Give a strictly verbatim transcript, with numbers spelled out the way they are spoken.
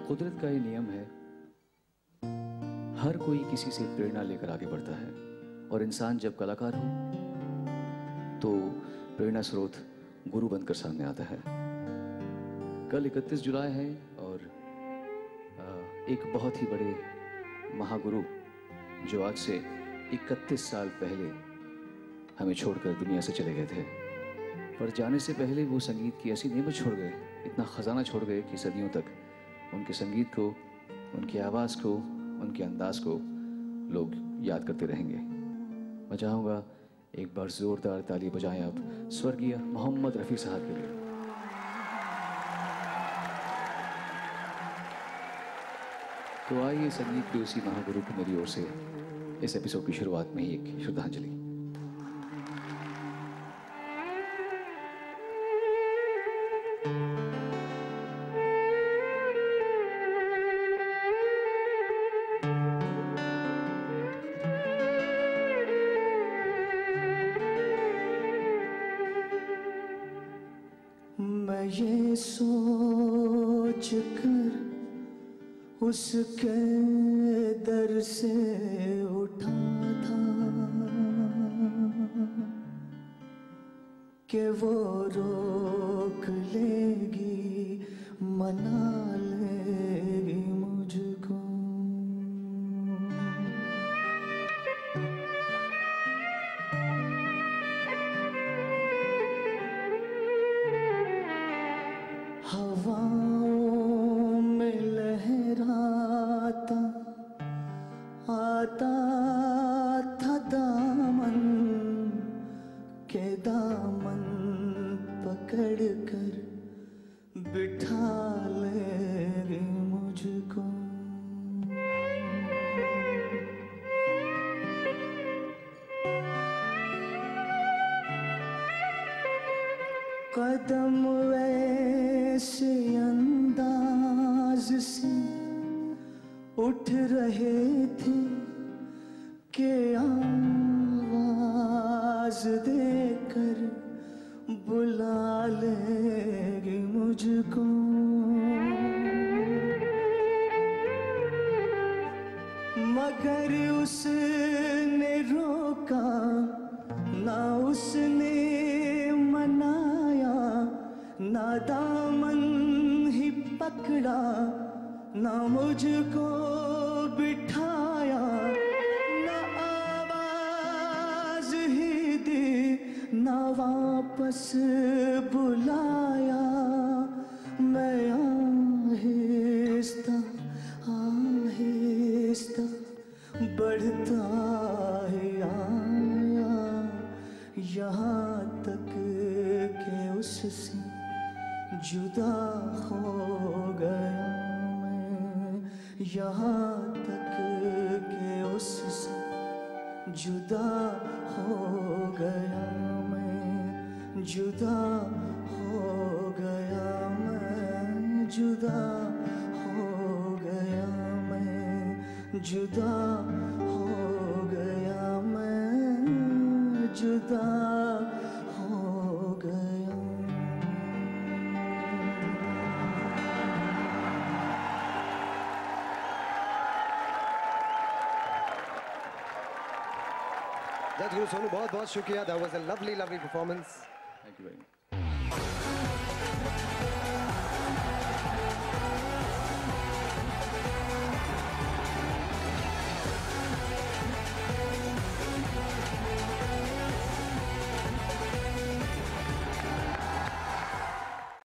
कुदरत का ये नियम है, हर कोई किसी से प्रेरणा लेकर आगे बढ़ता है और इंसान जब कलाकार हो तो प्रेरणा स्रोत गुरु बनकर सामने आता है। कल इकतीस जुलाई है और एक बहुत ही बड़े महागुरु जो आज से इकतीस साल पहले हमें छोड़कर दुनिया से चले गए थे, पर जाने से पहले वो संगीत की ऐसी नेमत छोड़ गए, इतना खजाना छोड़ गए कि सदियों तक उनके संगीत को, उनकी आवाज़ को, उनके अंदाज को लोग याद करते रहेंगे। मैं चाहूँगा एक बार ज़ोरदार ताली बजाएं आप स्वर्गीय मोहम्मद रफ़ी साहब के लिए। तो आइए संगीत के उसी महागुरु को मेरी ओर से इस एपिसोड की शुरुआत में ही एक श्रद्धांजलि। मैं ये सोच कर उसके दर से उठा था कि वो रोक लेगी, मना लेगी मुझको। हवाओं में लहराता आता था दामन के, दामन पकड़ कर बिठा लेगी मुझको। कदम वैसे अंदाज से उठ रहे थे कि आवाज देकर बुला लेगी मुझको। मगर उसने रोका ना, उसने मनाया ना, दामन ही पकड़ा ना, मुझको बिठाया ना, आवाज ही दी ना, वापस बुलाया। मैं आहिस्ता आहिस्ता बढ़ता ही आया, यहाँ तक के उससे जुदा हो गया मैं, यहाँ तक के उससे जुदा हो गया मैं, जुदा हो गया मैं, जुदा हो गया मैं, जुदा हो गया मैं, जुदा हो गया। जज गुरु सोनू, बहुत बहुत शुक्रिया। That was a lovely lovely performance. Thank you very much.